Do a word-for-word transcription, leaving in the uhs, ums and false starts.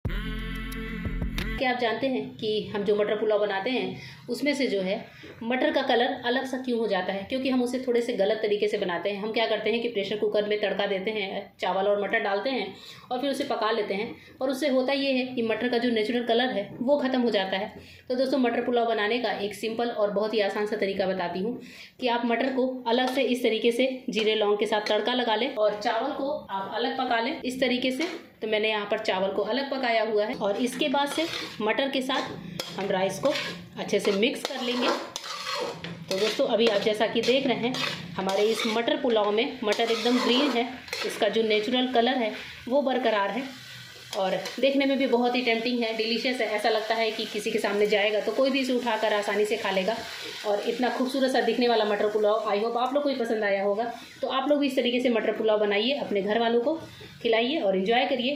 क्या आप जानते हैं कि हम जो मटर पुलाव बनाते हैं उसमें से जो है मटर का कलर अलग सा क्यों हो जाता है? क्योंकि हम उसे थोड़े से गलत तरीके से बनाते हैं। हम क्या करते हैं कि प्रेशर कुकर में तड़का देते हैं, चावल और मटर डालते हैं और फिर उसे पका लेते हैं, और उससे होता ये है कि मटर का जो नेचुरल कलर है वो ख़त्म हो जाता है। तो दोस्तों, मटर पुलाव बनाने का एक सिंपल और बहुत ही आसान सा तरीका बताती हूँ कि आप मटर को अलग से इस तरीके से जीरे लौंग के साथ तड़का लगा लें और चावल को आप अलग पका लें इस तरीके से। तो मैंने यहाँ पर चावल को अलग पकाया हुआ है और इसके बाद से मटर के साथ हम राइस को अच्छे से मिक्स कर लेंगे। तो दोस्तों, अभी आप जैसा कि देख रहे हैं हमारे इस मटर पुलाव में मटर एकदम ग्रीन है, इसका जो नेचुरल कलर है वो बरकरार है और देखने में भी बहुत ही टेम्पटिंग है, डिलीशियस है। ऐसा लगता है कि किसी के सामने जाएगा तो कोई भी इसे उठाकर आसानी से खा लेगा। और इतना खूबसूरत सा दिखने वाला मटर पुलाव आई होप आप लोग को भी पसंद आया होगा। तो आप लोग भी इस तरीके से मटर पुलाव बनाइए, अपने घर वालों को खिलाइए और इन्जॉय करिए।